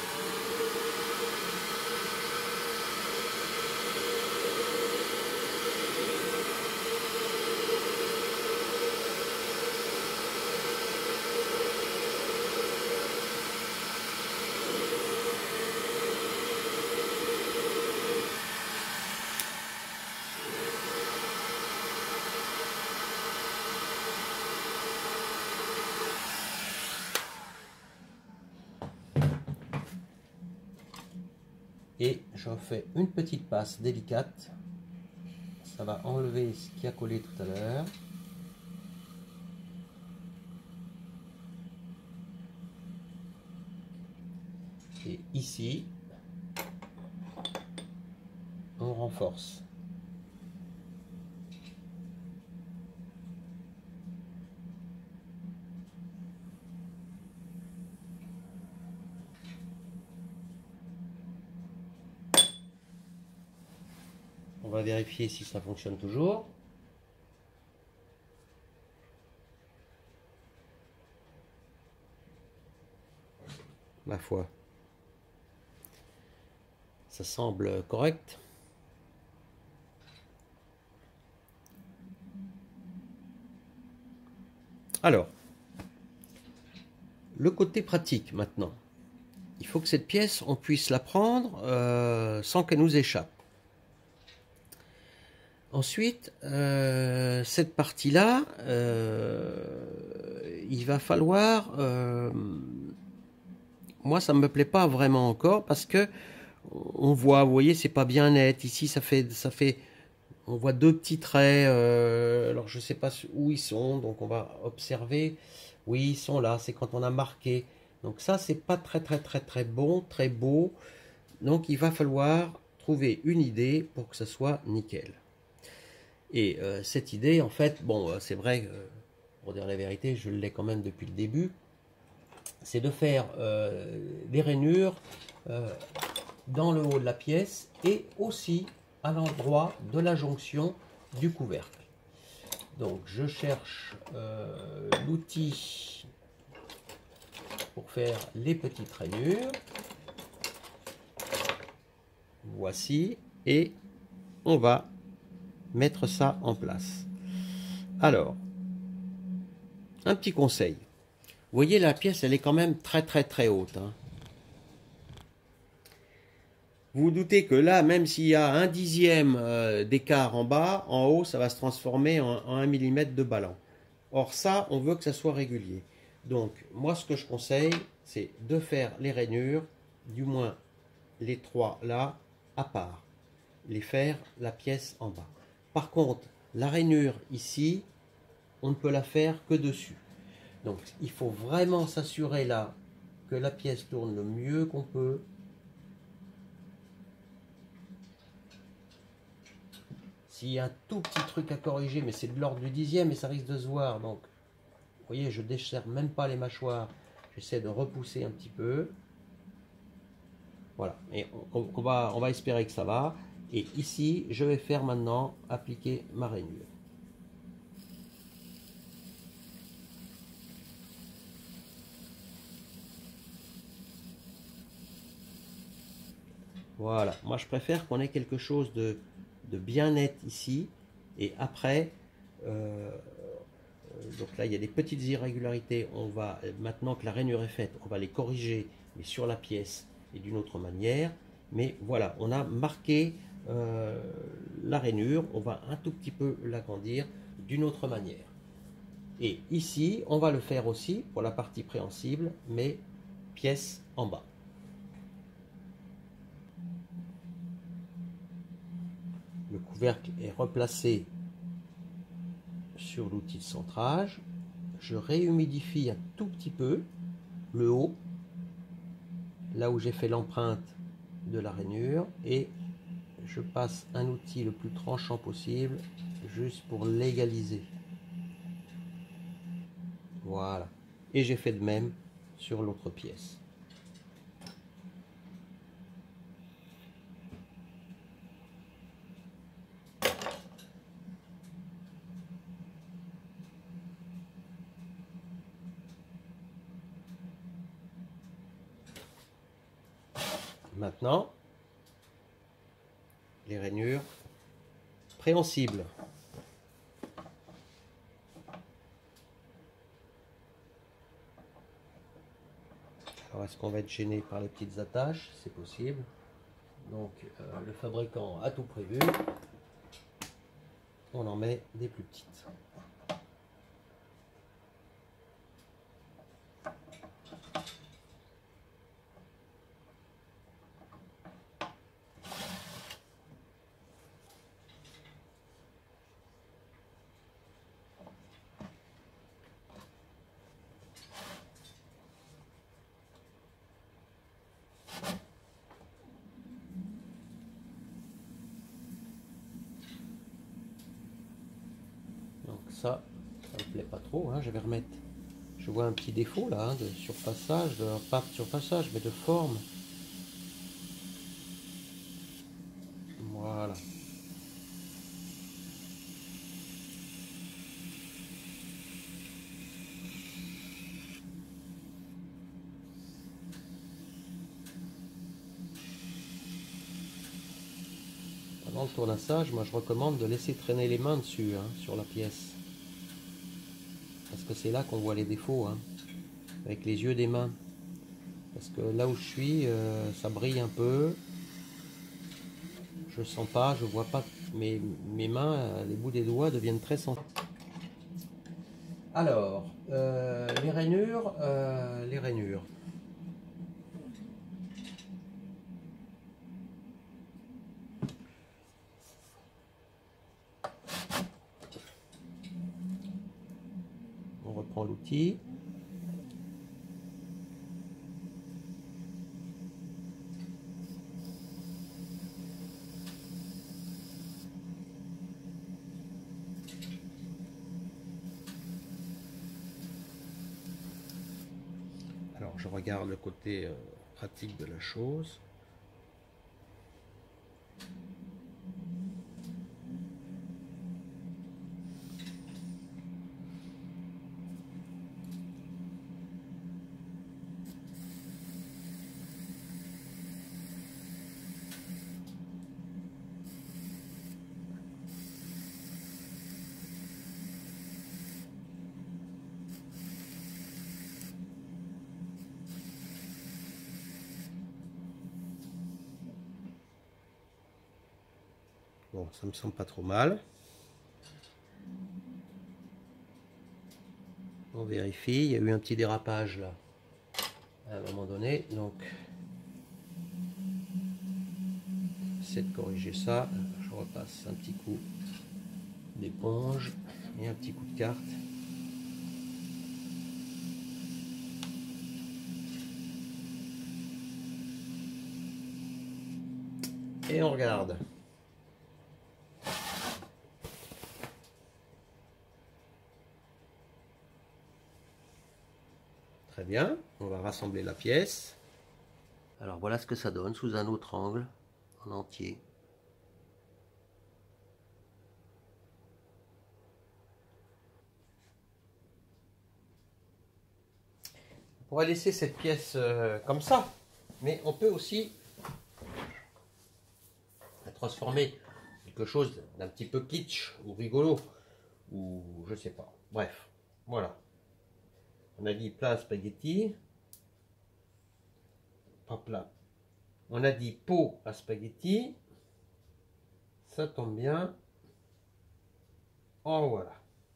Et j'en fais une petite passe délicate. Ça va enlever ce qui a collé tout à l'heure. Et ici, on renforce. On va vérifier si ça fonctionne toujours. Ma foi, ça semble correct. Alors, le côté pratique maintenant. Il faut que cette pièce, on puisse la prendre euh, sans qu'elle nous échappe. Ensuite, euh, cette partie-là, euh, il va falloir... Euh, moi, ça ne me plaît pas vraiment encore parce que on voit, vous voyez, c'est pas bien net. Ici, ça fait, ça fait, on voit deux petits traits. Euh, alors, je ne sais pas où ils sont, donc on va observer. Oui, ils sont là. C'est quand on a marqué. Donc ça, c'est pas très, très, très, très bon, très beau. Donc, il va falloir trouver une idée pour que ça soit nickel. Et euh, cette idée, en fait, bon, c'est vrai, euh, pour dire la vérité, je l'ai quand même depuis le début, c'est de faire euh, des rainures euh, dans le haut de la pièce et aussi à l'endroit de la jonction du couvercle. Donc, je cherche euh, l'outil pour faire les petites rainures. Voici, et on va mettre ça en place. Alors, un petit conseil. Vous voyez, la pièce, elle est quand même très très très haute, hein. Vous vous doutez que là, même s'il y a un dixième euh, d'écart en bas, en haut, ça va se transformer en, en un millimètre de ballon. Or ça, on veut que ça soit régulier. Donc, moi, ce que je conseille, c'est de faire les rainures, du moins les trois là, à part. Les faire la pièce en bas. Par contre, la rainure ici, on ne peut la faire que dessus. Donc, il faut vraiment s'assurer là que la pièce tourne le mieux qu'on peut. S'il y a un tout petit truc à corriger, mais c'est de l'ordre du dixième et ça risque de se voir. Donc, vous voyez, je ne desserre même pas les mâchoires. J'essaie de repousser un petit peu. Voilà, et on, on, va, on va espérer que ça va. Et ici, je vais faire maintenant appliquer ma rainure. Voilà, moi je préfère qu'on ait quelque chose de, de bien net ici. Et après, euh, donc là il y a des petites irrégularités. On va, maintenant que la rainure est faite, on va les corriger, mais sur la pièce et d'une autre manière. Mais voilà, on a marqué euh, la rainure, on va un tout petit peu l'agrandir d'une autre manière. Et ici, on va le faire aussi pour la partie préhensible, mais pièce en bas. Le couvercle est replacé sur l'outil de centrage. Je réhumidifie un tout petit peu le haut, là où j'ai fait l'empreinte de la rainure, et je passe un outil le plus tranchant possible, juste pour l'égaliser. Voilà. Et j'ai fait de même sur l'autre pièce. Maintenant, les rainures préhensibles. Alors, est-ce qu'on va être gêné par les petites attaches? C'est possible. Donc, euh, le fabricant a tout prévu. On en met des plus petites. Donc ça, ça me plaît pas trop, hein. Je vais remettre. Je vois un petit défaut là, hein, de surfaçage, de, pas de surfaçage, mais de forme. Voilà. Pendant le tournassage, moi je recommande de laisser traîner les mains dessus, hein, sur la pièce. Parce que c'est là qu'on voit les défauts, hein, avec les yeux des mains. Parce que là où je suis, euh, ça brille un peu. Je sens pas, je vois pas. Mes, mes mains, euh, les bouts des doigts deviennent très sensibles. Alors, euh, les rainures, euh, les rainures. On reprend l'outil. Alors, je regarde le côté euh, pratique de la chose. Bon, ça me semble pas trop mal. On vérifie, il y a eu un petit dérapage là à un moment donné, donc j'essaie de corriger ça. Je repasse un petit coup d'éponge et un petit coup de carte. Et on regarde. Très bien, on va rassembler la pièce. Alors voilà ce que ça donne sous un autre angle, en entier. On pourrait laisser cette pièce euh, comme ça, mais on peut aussi la transformer en quelque chose d'un petit peu kitsch ou rigolo, ou je sais pas. Bref, voilà. On a dit plat à spaghetti. Pas plat. On a dit pot à spaghetti. Ça tombe bien. En voilà.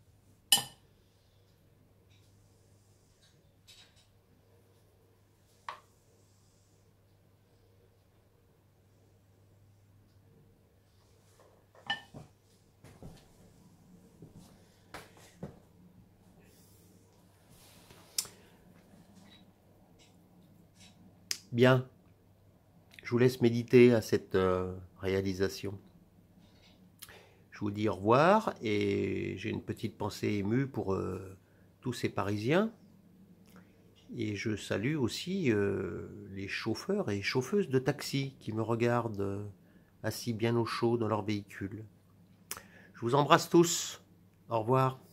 Bien. Je vous laisse méditer à cette euh, réalisation. Je vous dis au revoir et j'ai une petite pensée émue pour euh, tous ces Parisiens. Et je salue aussi euh, les chauffeurs et chauffeuses de taxi qui me regardent euh, assis bien au chaud dans leur véhicule. Je vous embrasse tous. Au revoir.